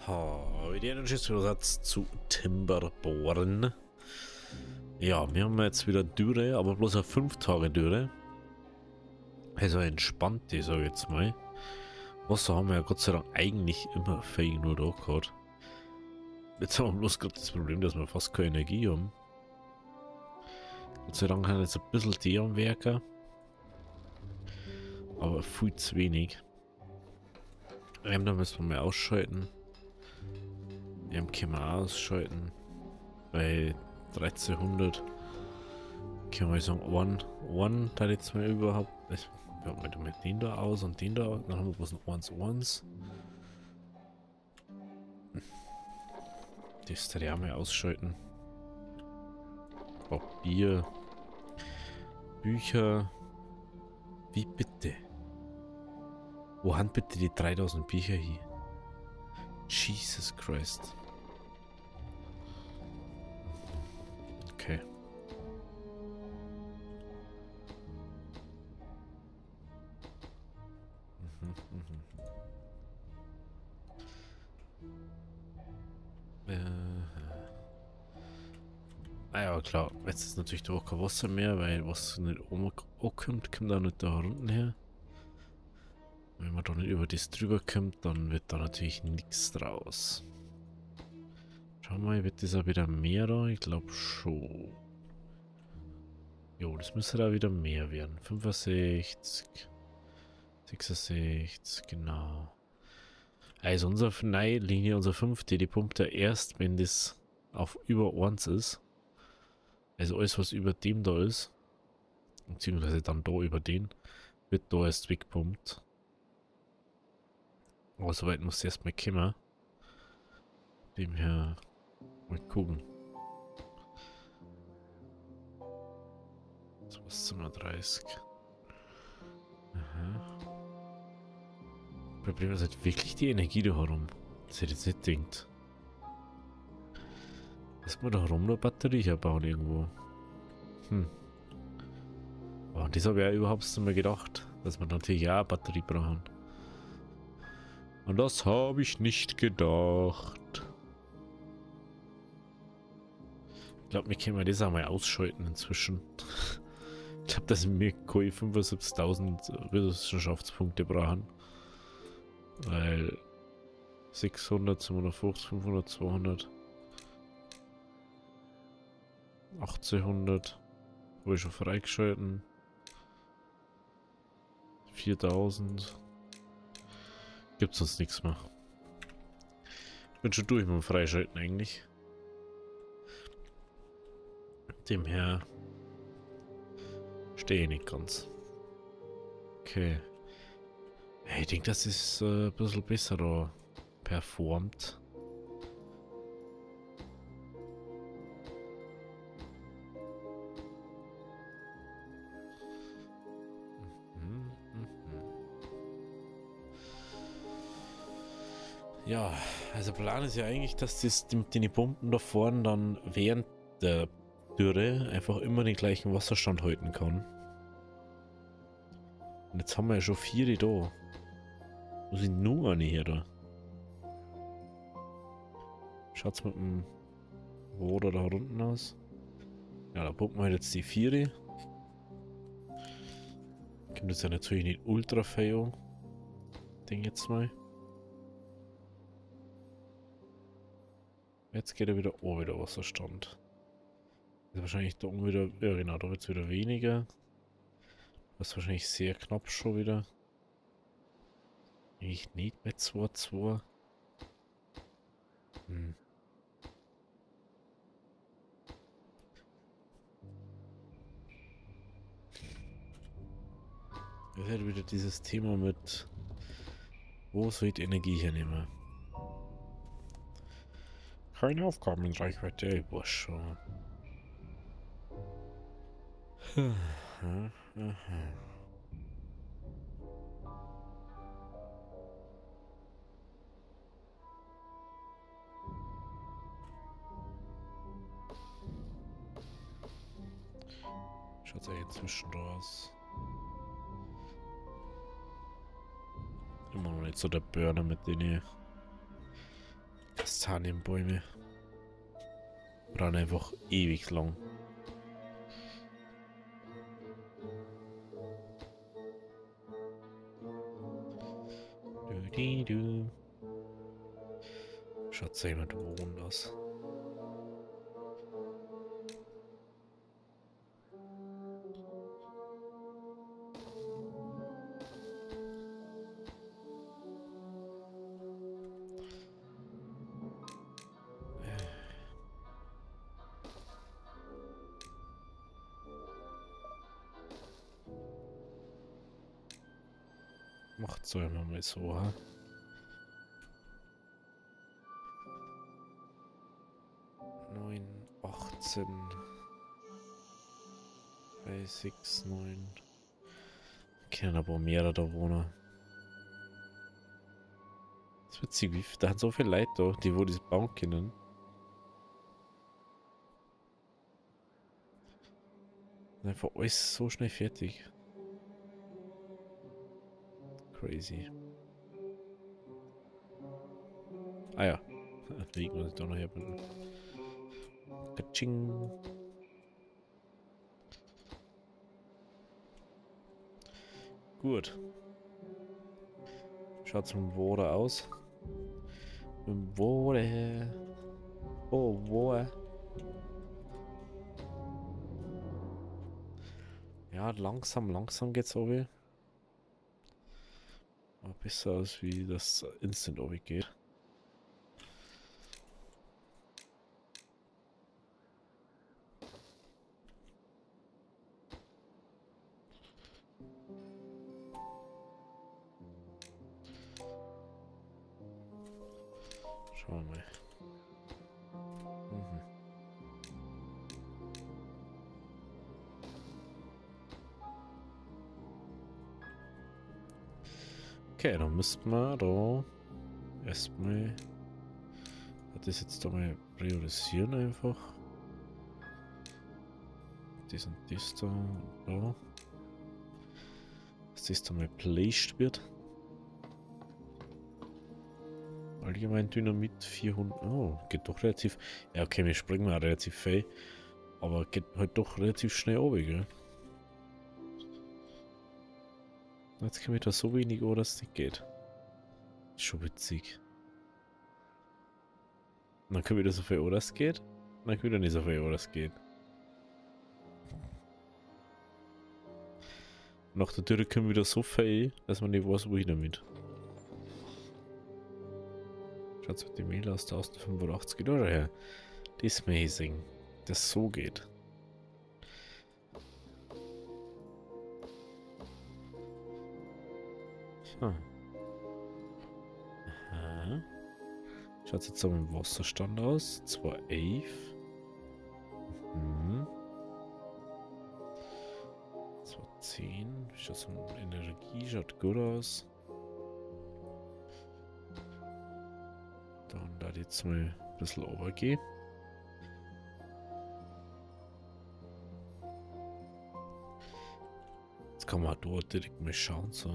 Heute ein Zusatz zu Timberborn. Ja, wir haben jetzt wieder Dürre, aber bloß eine 5 Tage Dürre. Also entspannt die, sag ich jetzt mal. Wasser haben wir ja Gott sei Dank eigentlich immer fähig nur da gehabt. Jetzt haben wir bloß gerade das Problem, dass wir fast keine Energie haben. Gott sei Dank haben wir jetzt ein bisschen die am Werker. Aber viel zu wenig. Da müssen wir mal ausschalten. Können wir auch ausschalten. Bei 1300 können wir sagen, one da jetzt mal überhaupt. Wir haben mit den da aus und den da. Dann haben wir bloß ein 1. Das da ja mal ausschalten. Papier. Bücher. Wie bitte? Wo haben bitte die 3000 Bücher hier? Jesus Christ. Okay. Ja klar, jetzt ist natürlich da auch kein Wasser mehr, weil was nicht kommt, kommt auch nicht da unten her. Wenn man da nicht über das drüber kommt, dann wird da natürlich nichts draus. Schauen wir mal, wird das auch wieder mehr da? Ich glaube schon. Jo, das müsste da wieder mehr werden. 65, 66, genau. Also unsere neue Linie, unser 5, die pumpt ja erst, wenn das auf über 1 ist. Also alles, was über dem da ist, beziehungsweise dann da über den, wird da erst weggepumpt. Aber soweit muss es erstmal kommen. Dem her mal gucken. 230. Aha. Problem ist halt wirklich die Energie da herum. Das hätte ich jetzt nicht gedacht. Dass wir da herum eine Batterie herbauen irgendwo. Aber das habe ich ja überhaupt nicht mehr gedacht, dass wir natürlich auch eine Batterie brauchen. Und das habe ich nicht gedacht. Ich glaube, wir können das auch mal ausschalten inzwischen. Ich glaube, dass wir 75.000 Wissenschaftspunkte brauchen. Weil 600, 750, 500, 200, 1800 habe ich schon freigeschalten. 4000. Gibt sonst nichts mehr. Ich bin schon durch mit dem Freischalten eigentlich. Dem her stehe ich nicht ganz. Okay. Ich denke, das ist ein bisschen besser da performt. Ja, also Plan ist ja eigentlich, dass das mit den Pumpen da vorne dann während der Dürre einfach immer den gleichen Wasserstand halten kann. Und jetzt haben wir ja schon 4 da. Wo sind nur eine hier da? Schaut's mit dem Roder da unten aus? Ja, da pumpen wir jetzt die 4. Kommt jetzt ja natürlich nicht ultra fail. Ding jetzt mal. Jetzt geht er wieder oben, der Wasserstand. Ist wahrscheinlich da oben wieder, ja genau, da wird es wieder weniger. Das ist wahrscheinlich sehr knapp schon wieder. Ich nicht mit 2,2. Das ist halt wieder dieses Thema mit, wo soll ich die Energie hernehmen? Keine Aufgaben in Reichweite, ey, wurscht schon. Schaut's eigentlich inzwischen raus. Immer noch nicht so der Burner, mit dem ich Kastanienbäume. Brauchen einfach ewig lang. Du. Schaut sich jemand wohnt aus. Macht so immer mal so, ha? Neun, 18, 3, 6, 9. Können aber mehrere da wohnen. Das ist witzig, wie da hat so viele Leute da, die wo das bauen können. Einfach alles so schnell fertig. Crazy. Ah ja. Liegen wir da noch her. Katsching. Gut. Schaut zum Water aus. Water. Oh, Water. Ja, langsam geht's runter. Aber besser aus wie das Instant runter geht. Schauen wir mal. Mhm. Okay, dann müssten wir da erstmal das jetzt da mal priorisieren einfach. Das und das da und da. Dass das da mal placed wird. Allgemein Dynamit 400. Oh, geht doch relativ. Ja, okay, wir springen auch relativ viel. Aber geht halt doch relativ schnell runter, gell? Jetzt komme ich da so wenig an, dass es nicht geht. Ist schon witzig. Dann können wir da so viel an, dass es geht. Dann können wir nicht so viel an, dass es geht. Nach der Tür können wir da so viel, dass man nicht weiß, wohin damit. Schaut mit dem Mail aus 1085 Dollar her. Das ist amazing. Das so geht. So. Aha. Schaut jetzt so mit dem Wasserstand aus. 211. Mhm. 210. Schaut so mit Energie. Schaut gut aus. Dann da jetzt mal ein bisschen runtergehen. Jetzt kann man dort direkt mal schauen. So.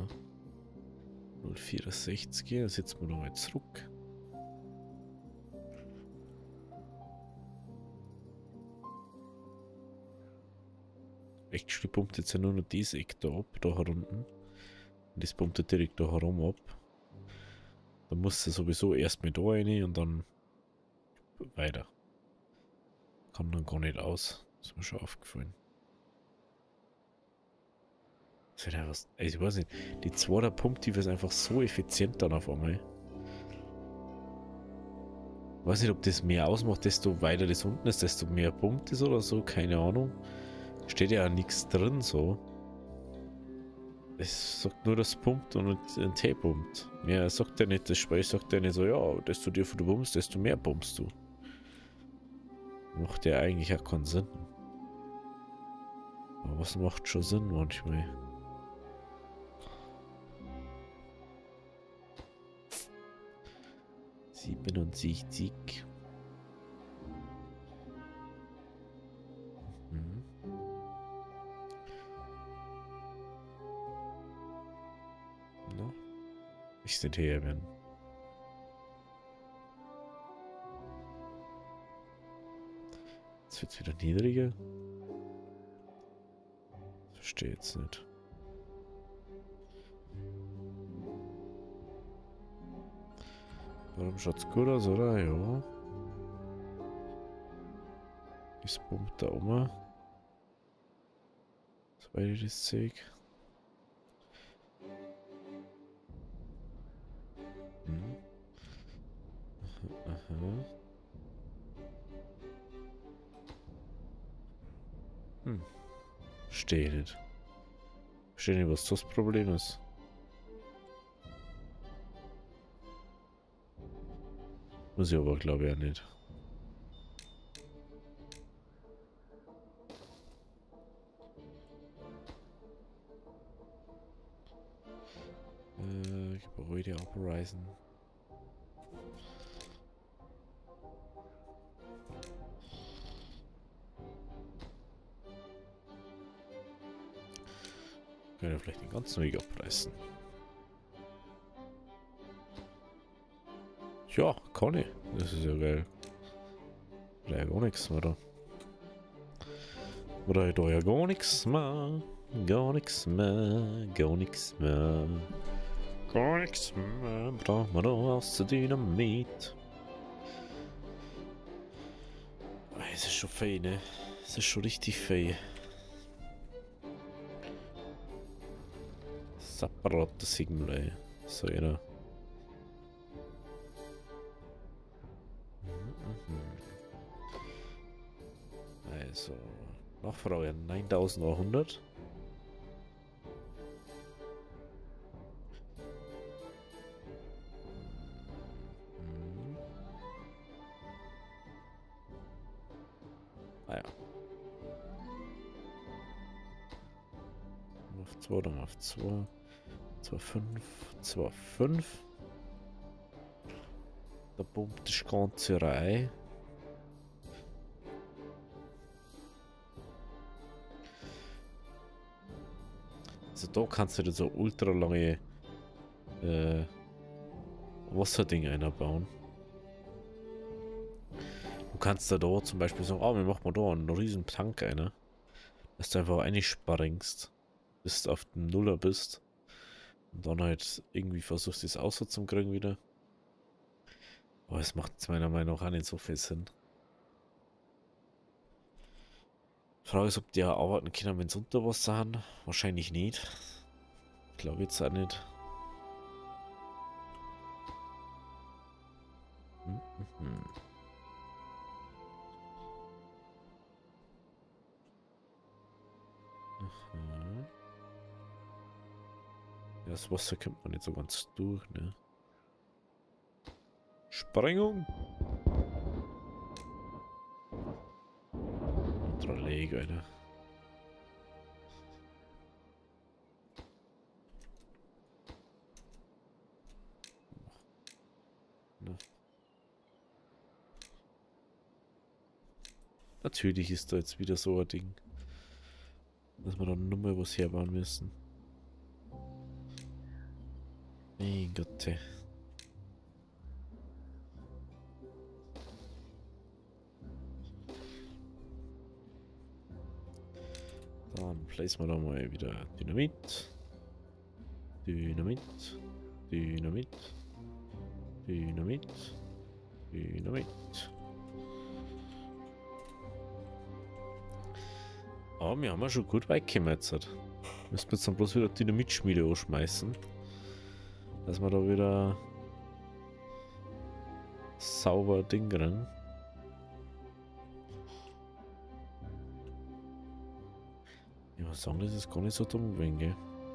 064, dann setzen wir nochmal zurück. Actually pumpt jetzt ja nur noch dieses Eck da ab, da herunten. Und das pumpt er direkt da herum ab. Dann muss er sowieso erstmal da rein und dann weiter. Kann dann gar nicht aus. Das ist mir schon aufgefallen. Das ist ja was, also ich weiß nicht, die zweite Pumptiefe ist einfach so effizient dann auf einmal. Ich weiß nicht, ob das mehr ausmacht, desto weiter das unten ist, desto mehr pumpt es oder so, keine Ahnung. Steht ja auch nichts drin so. Es sagt nur, dass es pumpt und ein T pumpt. Mehr sagt er nicht, das Spiel sagt er nicht so, ja, desto tiefer du pumpst, desto mehr pumpst du. Macht ja eigentlich auch keinen Sinn. Aber was macht schon Sinn manchmal? Siebenundsechzig. Mhm. No. Ich sind hier, wenn. Jetzt wird es wieder niedriger. Verstehe jetzt nicht. Warum schaut es gut aus, oder? Ja. Das pumpt da um. Zweites Zeug. Hm. Aha. Hm. Verstehe nicht. Verstehe nicht, was das Problem ist. Muss ich aber, glaube ich, auch nicht. Gebäude abreisen. Können wir vielleicht den ganzen Weg abreißen. Ja, kann ich. Das ist ja geil. Oder gar nichts mehr da. Oder da ja gar nichts mehr. Gar nichts mehr. Gar nichts mehr. Gar nichts mehr. Brauchen wir da aus der Dynamit. Es ist schon fein, ne? Es ist schon richtig fein. Separate Signal, so ja. Also, Nachfrage 9100. Ah ja. Auf 2, dann auf 2. 2,5, 2,5. Da pumpt das Ganze rein. Also da kannst du dir so ultra lange Wasserdinge einbauen. Du kannst da zum Beispiel sagen, wir machen mal da einen riesen Tank einer. Dass du einfach einsparringst, bis du auf dem Nuller bist. Und dann halt irgendwie versuchst, das außer zu kriegen wieder. Aber es macht jetzt meiner Meinung nach auch nicht so viel Sinn. Die Frage ist, ob die auch arbeiten können, wenn sie unter Wasser haben. Wahrscheinlich nicht. Ich glaube jetzt auch nicht. Ja, das Wasser kommt man nicht so ganz durch, ne? Sprengung! Leg, Alter. Na. Natürlich ist da jetzt wieder so ein Ding, dass wir dann nur mal was herbauen müssen. Mein Gott. Dann placen wir da mal wieder Dynamit. Dynamit. Dynamit. Dynamit. Dynamit. Aber wir haben ja schon gut weit gekommen jetzt. Müssen wir jetzt dann bloß wieder Dynamitschmiede anschmeißen. Dass wir da wieder sauber Ding kriegen. Ich muss sagen, das ist gar nicht so dumm gewesen, gell?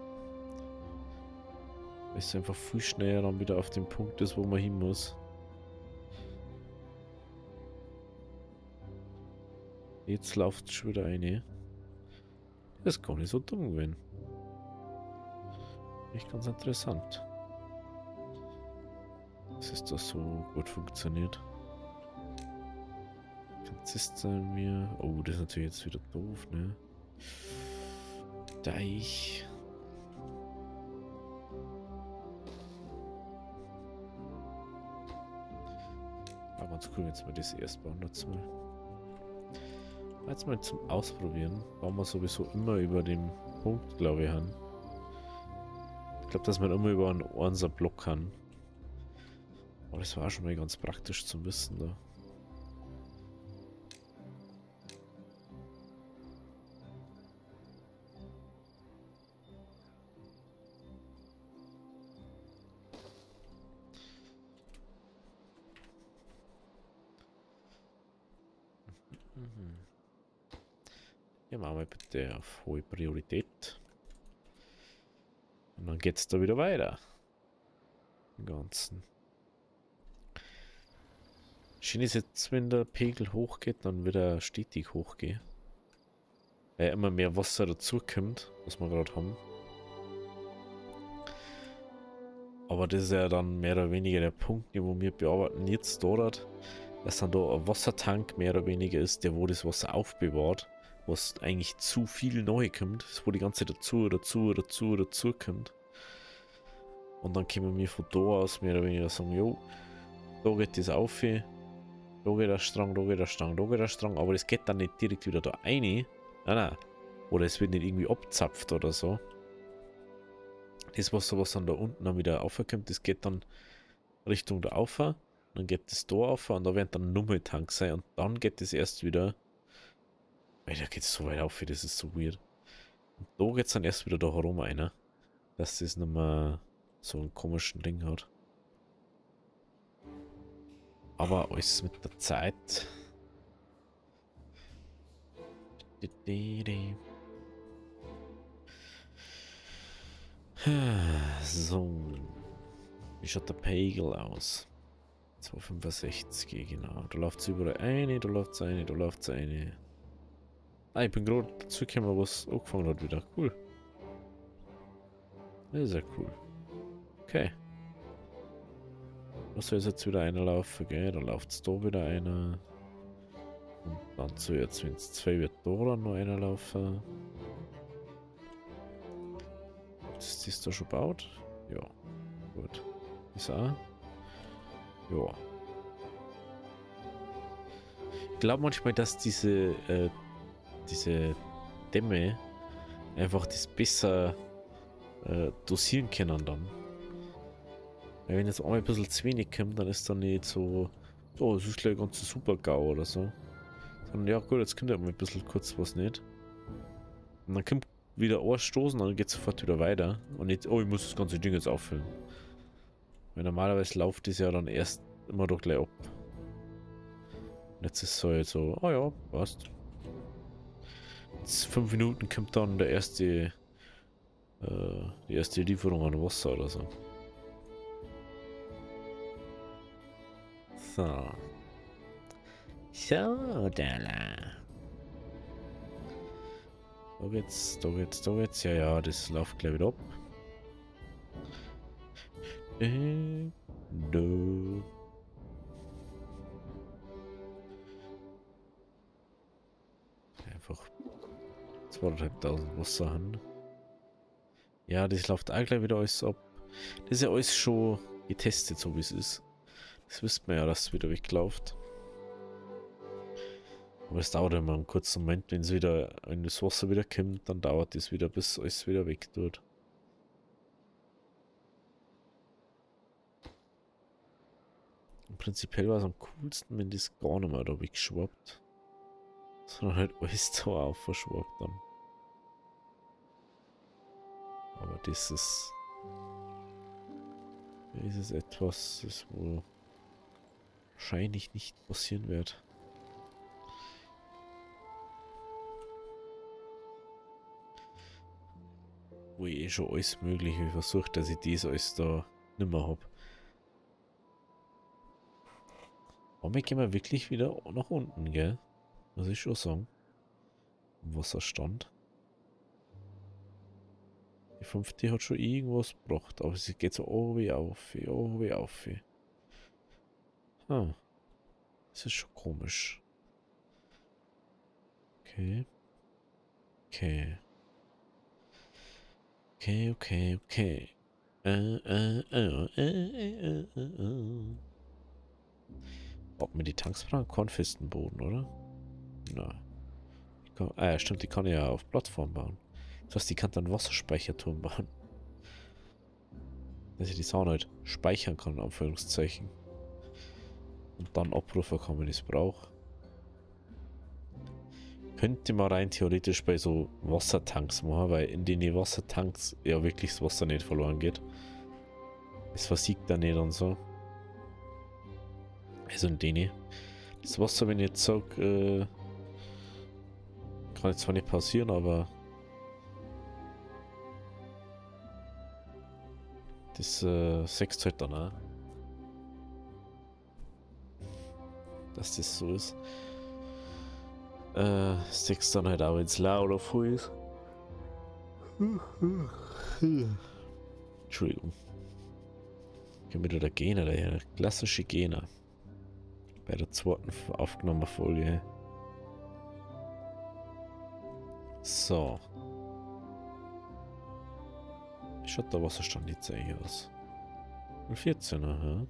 Weil es einfach viel schneller dann wieder auf dem Punkt ist, wo man hin muss. Jetzt läuft es schon wieder eine. Das ist gar nicht so dumm gewesen. Echt ganz interessant. Dass es da so gut funktioniert. Jetzt ist mir. Oh, das ist natürlich jetzt wieder doof, ne? Deich. Aber ganz cool, jetzt mal das erst bauen dazu mal. Jetzt mal zum Ausprobieren. Bauen wir sowieso immer über den Punkt, glaube ich, an. Ich glaube, dass man immer über einen Einser Block kann. Aber das war schon mal ganz praktisch zum Wissen da. Ja, machen wir bitte auf hohe Priorität. Und dann geht es da wieder weiter. Im Ganzen. Schön ist jetzt, wenn der Pegel hochgeht, dann wieder stetig hochgehen. Weil immer mehr Wasser dazukommt, was wir gerade haben. Aber das ist ja dann mehr oder weniger der Punkt, wo wir bearbeiten jetzt dort, dass dann da ein Wassertank mehr oder weniger ist, der wo das Wasser aufbewahrt, was eigentlich zu viel neu kommt, wo die ganze Zeit dazu kommt. Und dann können wir von da aus mehr oder weniger sagen, jo, da geht das auf, da geht der Strang, da geht der Strang, da geht der Strang, aber das geht dann nicht direkt wieder da rein. Nein, nein. Oder es wird nicht irgendwie abzapft oder so. Das Wasser, was dann da unten dann wieder aufkommt, das geht dann Richtung da auf, dann geht das da auf und da werden dann Nummeltank sein und dann geht das erst wieder. Weil da geht es so weit auf, das ist so weird. Und da geht es dann erst wieder da herum rein, dass das nicht mehr so einen komischen Ding hat. Aber alles mit der Zeit. So. Wie schaut der Pegel aus? 265, genau. Da läuft es überall eine, da läuft es eine, da läuft es eine. Ah, ich bin gerade dazu gekommen, was angefangen hat wieder. Cool. Das ist ja cool. Okay. Da soll jetzt wieder einer laufen, gell? Da läuft es da wieder einer. Und dann so jetzt, wenn es 2 wird, da dann noch einer laufen. Ist das da schon gebaut? Ja. Gut. Ist auch. Ja. Ich glaube manchmal, dass diese Dämme einfach das besser dosieren können dann. Weil wenn jetzt einmal ein bisschen zu wenig kommt, dann ist dann nicht so, oh, es ist gleich ganz super GAU oder so. Sondern ja gut, jetzt kommt ja mal ein bisschen kurz was nicht. Und dann kommt wieder anstoßen und dann geht es sofort wieder weiter. Und nicht, oh, ich muss das ganze Ding jetzt auffüllen. Weil normalerweise läuft das ja dann erst immer doch gleich ab. Und jetzt ist es halt so, oh ja, passt. Jetzt 5 Minuten kommt dann der erste, die erste Lieferung an Wasser oder so. So. So, da. Da geht's, da geht's, da geht's. Ja, ja, das läuft gleich wieder ab. Einfach 2500 Wasser haben. Ja, das läuft auch gleich wieder alles ab. Das ist ja alles schon getestet, so wie es ist. Das wisst man ja, dass es wieder wegläuft. Aber es dauert immer einen kurzen Moment, wenn das Wasser wieder kommt, dann dauert es wieder, bis alles wieder weg tut. Und prinzipiell war es am coolsten, wenn das gar nicht mehr da wegschwappt. Sondern halt alles da auf verschwappt dann. Aber das ist etwas, das wohl wahrscheinlich nicht passieren wird. Wo ich eh schon alles Mögliche versuche, dass ich das alles da nicht mehr habe. Aber gehen wir wirklich wieder nach unten, gell? Muss ich schon sagen. Wasserstand. Die 5. hat schon irgendwas gebracht, aber sie geht so oben auf. Ah, das ist schon komisch. Okay. Okay. Okay. Ob mir die Tanks brauchen? Kornfesten Boden, oder? Nein. Ah ja, stimmt, die kann ich ja auf Plattform bauen. Das heißt, die kann dann Wasserspeicherturm bauen. Dass ich die Sauna halt speichern kann, in Anführungszeichen. Und dann abrufen kann, wenn ich es brauche. Könnte man rein theoretisch bei so Wassertanks machen, weil in den Wassertanks ja wirklich das Wasser nicht verloren geht. Es versiegt da nicht und so. Also in denen. Das Wasser, wenn ich jetzt sage, kann jetzt zwar nicht passieren, aber das sagt halt dann auch, dass das so ist. Sagst dann halt auch, wenn es laut oder voll ist. Entschuldigung. Ich habe wieder der Gena, der klassische Gena. Bei der zweiten aufgenommenen Folge. So. Wie schaut der Wasserstand jetzt eigentlich aus? 14, aha.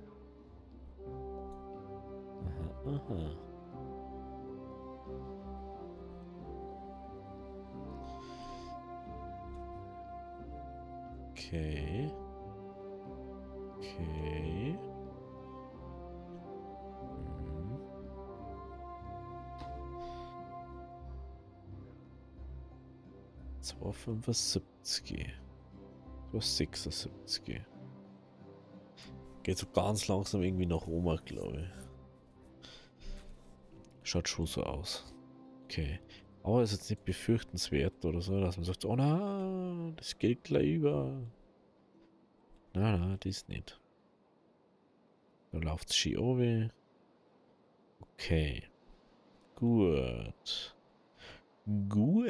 Aha, aha. Okay. Okay. 275. 276. Geht so ganz langsam irgendwie nach Oma, glaube ich. Schaut schon so aus. Okay. Aber ist jetzt nicht befürchtenswert oder so, dass man sagt, oh nein, das geht gleich über. Nein, das ist nicht. Da läuft es schön runter. Okay. Gut. Gut.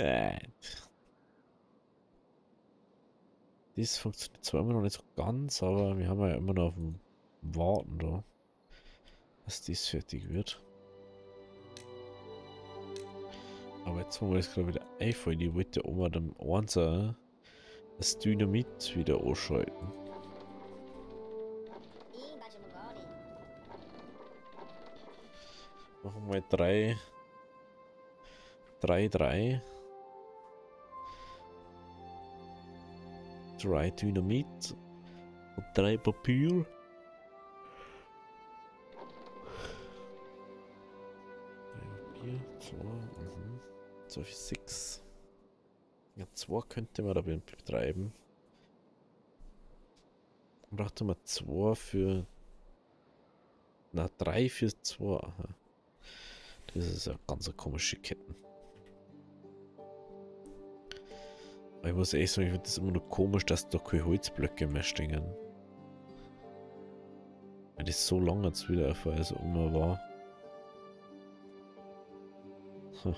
Das funktioniert zwar immer noch nicht so ganz, aber wir haben ja immer noch auf dem Warten da, dass das fertig wird. Aber jetzt haben wir das gerade wieder einfallen. Ich wollte ja oben dem 1 das Dynamit wieder anschalten. Machen wir 3, 3, 3. 3 Dynamit und 3 Papier. 2, 2 für 6. Ja, 2 könnte man da betreiben. Dann braucht man 2 für. Na, 3 für 2. Aha. Das ist ja ganz eine komische Ketten. Aber ich muss ehrlich sagen, ich finde das immer noch komisch, dass da keine Holzblöcke mehr stehen. Weil das so lange jetzt wieder auf also immer war. Hm.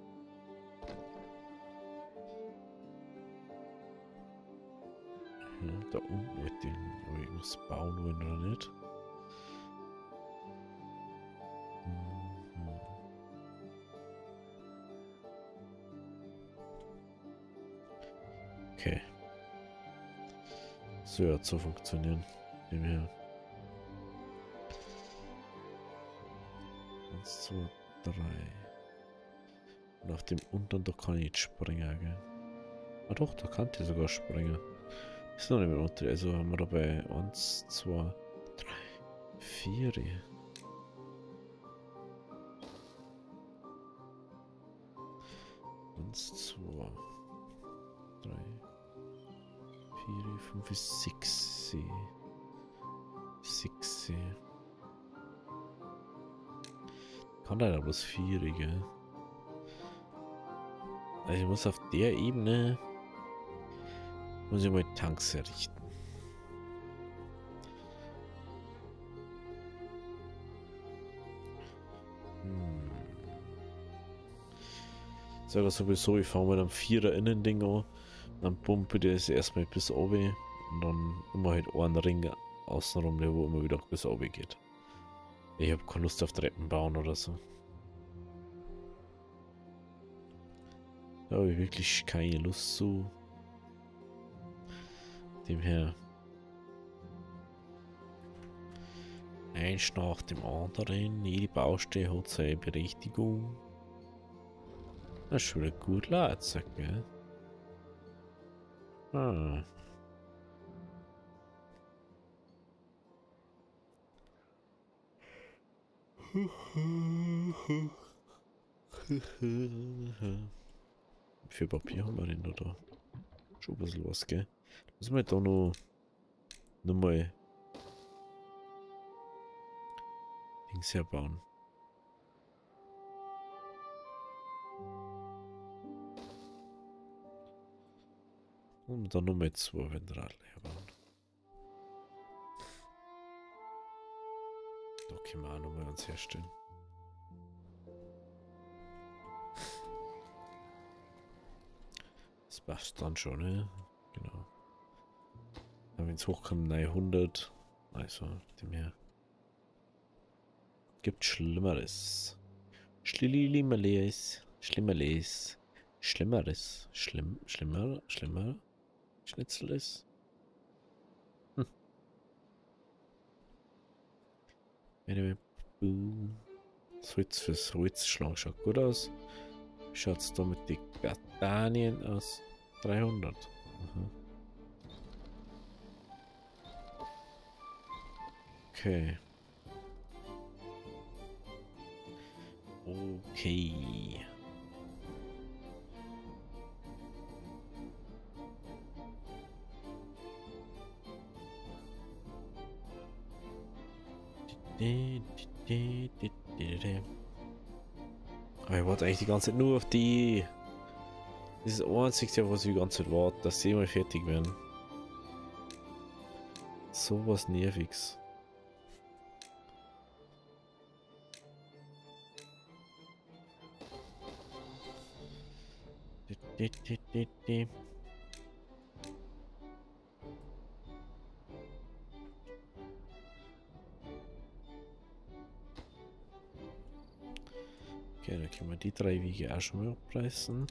Da unten mit dem, ob ich irgendwas bauen wollen oder nicht. Okay. So ja, so funktionieren. Dem her. 1, 2, 3. Und auf dem unteren, da kann ich jetzt springen, gell? Ah doch, da kann ich sogar springen. Ist noch nicht mehr unter. Also haben wir dabei 1, 2, 3, 4. 1, 2, 3, 4, 5, 6. 6. Kann leider bloß 4, gell? Also ich muss auf der Ebene muss ich mal Tanks errichten. Ich sage sowieso, ich fange mit einem 4er Innending an, dann pumpe ich das erstmal bis oben und dann immer halt einen Ring außenrum, wo immer wieder bis oben geht. Ich habe keine Lust auf Treppen bauen oder so. Da habe ich wirklich keine Lust zu. Dem her. Eins nach dem anderen. Jede Baustelle hat seine Berechtigung. Das ist schon wieder gut Ladezeug, gell? Ah. Wie viel Papier haben wir denn noch da? Schon ein bisschen was, gell? Müssen wir da noch mal Dings herbauen. Und dann noch mal 2 Ventrale herbauen. Da können wir auch noch mal uns herstellen. Das passt dann schon, ne? Genau. Wenn es hochkommt, 900. Also, dem her. Gibt Schlimmeres. Schlimmeres. Schlimmeres. Schlimmeres. Schlimmer. Schnitzel ist. Hm. Anyway. Holz fürs Holzschlag schaut gut aus. Wie schaut es da mit den Gardanien aus? 300. Aha. Okay. Okay. Aber ich warte eigentlich die ganze Zeit nur auf die. Das ist das Einzige, was ich die ganze Zeit warte, dass sie mal fertig werden. So was Nerviges. Okay, dann können wir die 3 Wege auch schon mal abreißen.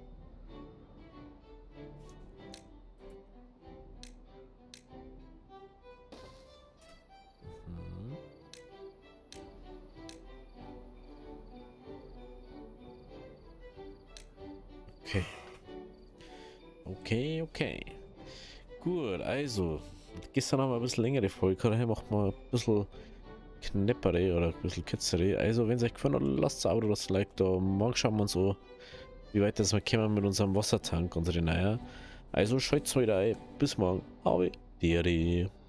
Okay. Gut, also. Gestern haben wir ein bisschen längere Folge, daher macht man ein bisschen knappere oder ein bisschen kürzere. Also, wenn es euch gefallen hat, lasst ein Abo oder das Like da. Morgen schauen wir uns so, wie weit das wir kommen mit unserem Wassertank und so. Also, schalt's wieder ein. Bis morgen. Habe. Dere.